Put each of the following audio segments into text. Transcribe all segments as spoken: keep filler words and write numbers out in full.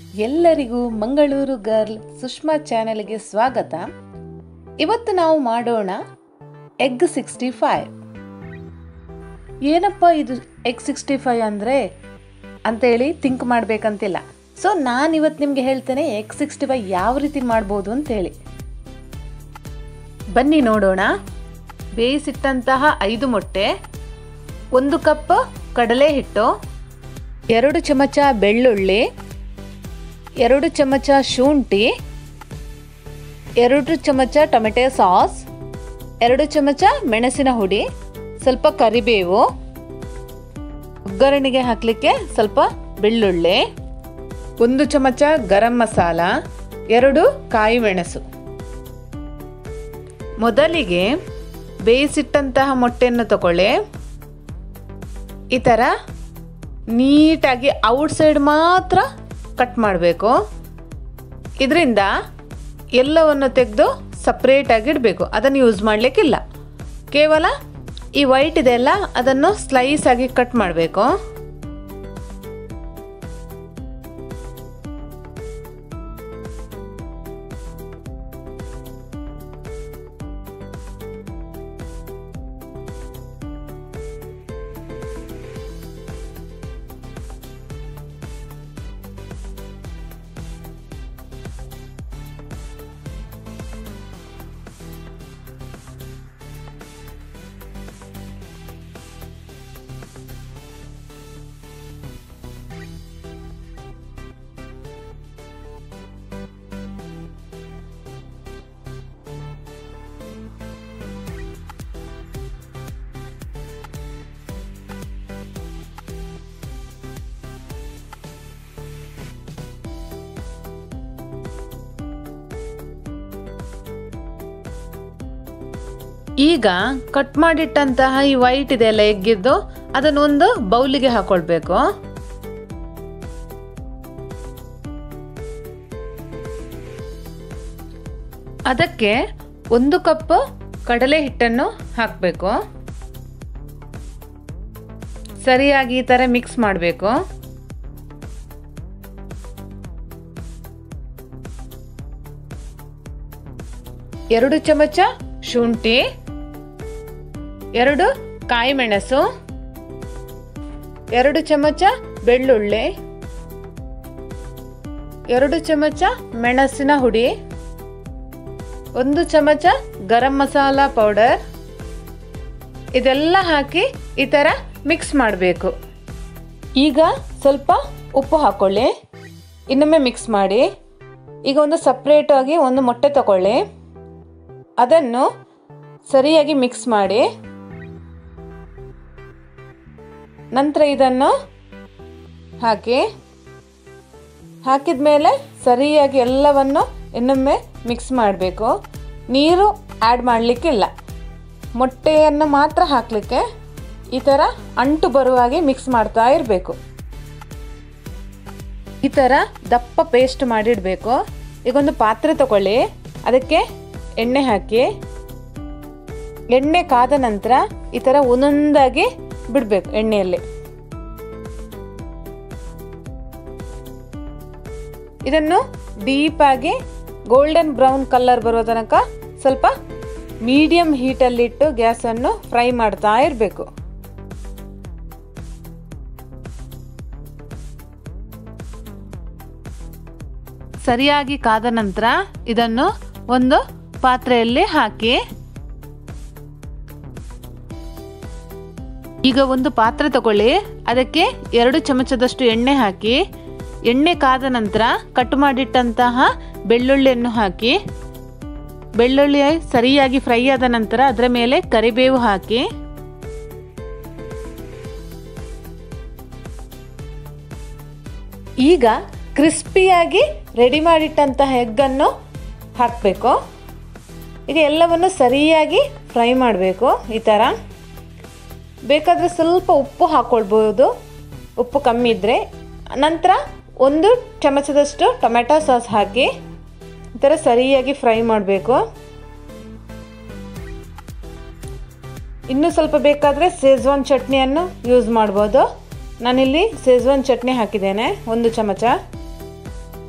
ಎಲ್ಲರಿಗೂ ಮಂಗಳೂರು ಗರ್ಲ್ ಸುಷ್ಮಾ ಚಾನೆಲ್ಗೆ ಸ್ವಾಗತ. ಇವತ್ತು ನಾವು ಮಾಡೋಣ ಎಗ್ ಸಿಕ್ಸ್ಟಿ ಫೈವ್. ಏನಪ್ಪ ಇದು ಎಗ್ ಸಿಕ್ಸ್ಟಿ ಫೈವ್ ಅಂದರೆ ಅಂತೇಳಿ ಥಿಂಕ್ ಮಾಡಬೇಕಂತಿಲ್ಲ. ಸೊ ನಾನಿವತ್ತು ನಿಮಗೆ ಹೇಳ್ತೇನೆ ಎಗ್ ಸಿಕ್ಸ್ಟಿ ಫೈವ್ ಯಾವ ರೀತಿ ಮಾಡ್ಬೋದು ಅಂತೇಳಿ. ಬನ್ನಿ ನೋಡೋಣ. ಬೇಯಿಸಿಟ್ಟಂತಹ ಐದು ಮೊಟ್ಟೆ, ಒಂದು ಕಪ್ ಕಡಲೆ ಹಿಟ್ಟು, ಎರಡು ಚಮಚ ಬೆಳ್ಳುಳ್ಳಿ, ಎರಡು ಚಮಚ ಶುಂಠಿ, ಎರಡು ಚಮಚ ಟೊಮೆಟೊ ಸಾಸ್, ಎರಡು ಚಮಚ ಮೆಣಸಿನ ಹುಡಿ, ಸ್ವಲ್ಪ ಕರಿಬೇವು, ಒಗ್ಗರಣೆಗೆ ಹಾಕಲಿಕ್ಕೆ ಸ್ವಲ್ಪ ಬೆಳ್ಳುಳ್ಳಿ, ಒಂದು ಚಮಚ ಗರಂ ಮಸಾಲ, ಎರಡು ಕಾಯಿ ಮೆಣಸು. ಮೊದಲಿಗೆ ಬೇಯಿಸಿಟ್ಟಂತಹ ಮೊಟ್ಟೆಯನ್ನು ತಗೊಳ್ಳಿ. ಈ ಥರ ನೀಟಾಗಿ ಔಟ್ ಸೈಡ್ ಮಾತ್ರ ಕಟ್ ಮಾಡಬೇಕು. ಇದರಿಂದ ಎಲ್ಲವನ್ನು ತೆಗೆದು ಸಪ್ರೇಟಾಗಿ ಇಡಬೇಕು. ಅದನ್ನು ಯೂಸ್ ಮಾಡಲಿಕ್ಕಿಲ್ಲ. ಕೇವಲ ಈ ವೈಟ್ ಇದೆಯಲ್ಲ ಅದನ್ನು ಸ್ಲೈಸ್ ಆಗಿ ಕಟ್ ಮಾಡಬೇಕು. ಈಗ ಕಟ್ ಮಾಡಿಟ್ಟಂತಹ ಈ ವೈಟ್ ಇದೆಯಲ್ಲ ಎಗ್ಗಿದ್ದು, ಅದನ್ನೊಂದು ಬೌಲಿಗೆ ಹಾಕೊಳ್ಬೇಕು. ಅದಕ್ಕೆ ಒಂದು ಕಪ್ ಕಡಲೆ ಹಿಟ್ಟನ್ನು ಹಾಕಬೇಕು. ಸರಿಯಾಗಿ ಈ ತರ ಮಿಕ್ಸ್ ಮಾಡಬೇಕು. ಎರಡು ಚಮಚ ಶುಂಠಿ, ಎರಡು ಕಾಯಿ ಮೆಣಸು, ಎರಡು ಚಮಚ ಬೆಳ್ಳುಳ್ಳಿ, ಎರಡು ಚಮಚ ಮೆಣಸಿನ ಹುಡಿ, ಒಂದು ಚಮಚ ಗರಂ ಮಸಾಲ ಪೌಡರ್, ಇದೆಲ್ಲ ಹಾಕಿ ಈ ಥರ ಮಿಕ್ಸ್ ಮಾಡಬೇಕು. ಈಗ ಸ್ವಲ್ಪ ಉಪ್ಪು ಹಾಕೊಳ್ಳಿ. ಇನ್ನೊಮ್ಮೆ ಮಿಕ್ಸ್ ಮಾಡಿ. ಈಗ ಒಂದು ಸಪ್ರೇಟಾಗಿ ಒಂದು ಮೊಟ್ಟೆ ತಗೊಳ್ಳಿ. ಅದನ್ನು ಸರಿಯಾಗಿ ಮಿಕ್ಸ್ ಮಾಡಿ. ನಂತರ ಇದನ್ನು ಹಾಕಿ. ಹಾಕಿದ ಮೇಲೆ ಸರಿಯಾಗಿ ಎಲ್ಲವನ್ನು ಇನ್ನೊಮ್ಮೆ ಮಿಕ್ಸ್ ಮಾಡಬೇಕು. ನೀರು ಆ್ಯಡ್ ಮಾಡಲಿಕ್ಕಿಲ್ಲ. ಮೊಟ್ಟೆಯನ್ನು ಮಾತ್ರ ಹಾಕಲಿಕ್ಕೆ ಈ ಥರ ಅಂಟು ಬರುವಾಗೆ ಮಿಕ್ಸ್ ಮಾಡ್ತಾ ಇರಬೇಕು. ಈ ಥರ ದಪ್ಪ ಪೇಸ್ಟ್ ಮಾಡಿಡಬೇಕು. ಈಗ ಒಂದು ಪಾತ್ರೆ ತಗೊಳ್ಳಿ. ಅದಕ್ಕೆ ಎಣ್ಣೆ ಹಾಕಿ. ಎಣ್ಣೆ ಕಾದ ನಂತರ ಈ ಥರ ಒಂದೊಂದಾಗಿ ಬಿಡಬೇಕು ಎಣ್ಣೆಯಲ್ಲಿ. ಇದನ್ನು ಡೀಪ್ ಆಗಿ ಗೋಲ್ಡನ್ ಬ್ರೌನ್ ಕಲರ್ ಬರೋ ತನಕ ಸ್ವಲ್ಪ ಮೀಡಿಯಂ ಹೀಟಲ್ಲಿಟ್ಟು ಗ್ಯಾಸನ್ನು ಫ್ರೈ ಮಾಡ್ತಾ ಇರಬೇಕು. ಸರಿಯಾಗಿ ಕಾದ ನಂತರ ಇದನ್ನು ಒಂದು ಪಾತ್ರೆಯಲ್ಲಿ ಹಾಕಿ. ಈಗ ಒಂದು ಪಾತ್ರೆ ತಗೊಳ್ಳಿ. ಅದಕ್ಕೆ ಎರಡು ಚಮಚದಷ್ಟು ಎಣ್ಣೆ ಹಾಕಿ. ಎಣ್ಣೆ ಕಾದ ನಂತರ ಕಟ್ ಮಾಡಿಟ್ಟಂತಹ ಬೆಳ್ಳುಳ್ಳಿಯನ್ನು ಹಾಕಿ. ಬೆಳ್ಳುಳ್ಳಿ ಸರಿಯಾಗಿ ಫ್ರೈ ಆದ ನಂತರ ಅದರ ಮೇಲೆ ಕರಿಬೇವು ಹಾಕಿ. ಈಗ ಕ್ರಿಸ್ಪಿಯಾಗಿ ರೆಡಿ ಮಾಡಿಟ್ಟಂತಹ ಎಗ್ಗನ್ನು ಹಾಕಬೇಕು. ಈಗ ಎಲ್ಲವನ್ನು ಸರಿಯಾಗಿ ಫ್ರೈ ಮಾಡಬೇಕು. ಈ ಥರ ಬೇಕಾದರೆ ಸ್ವಲ್ಪ ಉಪ್ಪು ಹಾಕ್ಕೊಳ್ಬೋದು, ಉಪ್ಪು ಕಮ್ಮಿ ಇದ್ದರೆ. ನಂತರ ಒಂದು ಚಮಚದಷ್ಟು ಟೊಮೆಟೊ ಸಾಸ್ ಹಾಕಿ ಈ ಥರ ಸರಿಯಾಗಿ ಫ್ರೈ ಮಾಡಬೇಕು. ಇನ್ನೂ ಸ್ವಲ್ಪ ಬೇಕಾದರೆ ಶೇಜ್ವಾನ್ ಚಟ್ನಿಯನ್ನು ಯೂಸ್ ಮಾಡ್ಬೋದು. ನಾನಿಲ್ಲಿ ಶೇಜ್ವಾನ್ ಚಟ್ನಿ ಹಾಕಿದ್ದೇನೆ ಒಂದು ಚಮಚ.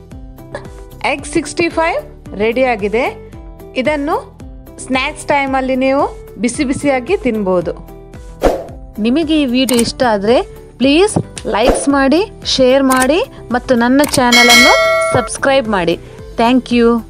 ಎಗ್ ಸಿಕ್ಸ್ಟಿ ಫೈವ್ ರೆಡಿಯಾಗಿದೆ. ಇದನ್ನು ಸ್ನ್ಯಾಕ್ಸ್ ಟೈಮಲ್ಲಿ ನೀವು ಬಿಸಿ ಬಿಸಿಯಾಗಿ ತಿನ್ಬೋದು. ನಿಮಗೆ ಈ ವಿಡಿಯೋ ಇಷ್ಟ ಆದರೆ ಪ್ಲೀಸ್ ಲೈಕ್ಸ್ ಮಾಡಿ, ಶೇರ್ ಮಾಡಿ ಮತ್ತು ನನ್ನ ಚಾನಲನ್ನು ಸಬ್ಸ್ಕ್ರೈಬ್ ಮಾಡಿ. Thank you.